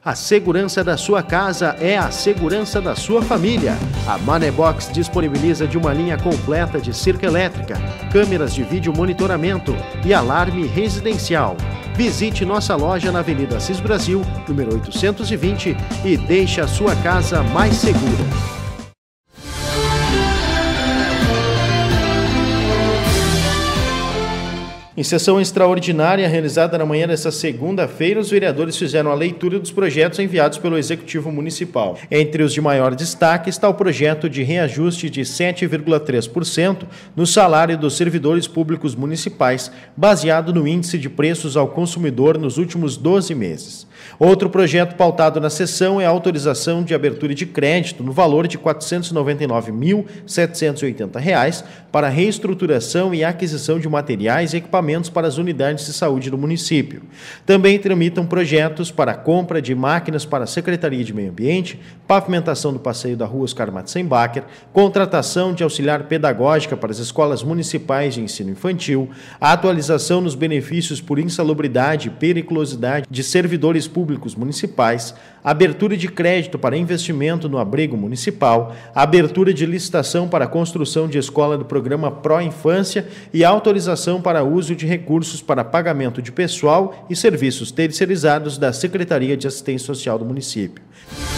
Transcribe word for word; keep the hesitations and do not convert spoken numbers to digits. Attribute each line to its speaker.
Speaker 1: A segurança da sua casa é a segurança da sua família. A Manebox disponibiliza de uma linha completa de cerca elétrica, câmeras de vídeo monitoramento e alarme residencial. Visite nossa loja na Avenida Assis Brasil, número oitocentos e vinte, e deixe a sua casa mais segura. Em sessão extraordinária realizada na manhã desta segunda-feira, os vereadores fizeram a leitura dos projetos enviados pelo Executivo Municipal. Entre os de maior destaque está o projeto de reajuste de sete vírgula três por cento no salário dos servidores públicos municipais, baseado no índice de preços ao consumidor nos últimos doze meses. Outro projeto pautado na sessão é a autorização de abertura de crédito no valor de quatrocentos e noventa e nove mil setecentos e oitenta reais para reestruturação e aquisição de materiais e equipamentos para as unidades de saúde do município. Também tramitam projetos para a compra de máquinas para a Secretaria de Meio Ambiente, pavimentação do passeio da Rua Oscar Matzenbacher, contratação de auxiliar pedagógica para as escolas municipais de ensino infantil, a atualização nos benefícios por insalubridade e periculosidade de servidores públicos municipais, abertura de crédito para investimento no abrigo municipal, abertura de licitação para a construção de escola do programa Pró Infância e autorização para uso de recursos para pagamento de pessoal e serviços terceirizados da Secretaria de Assistência Social do município.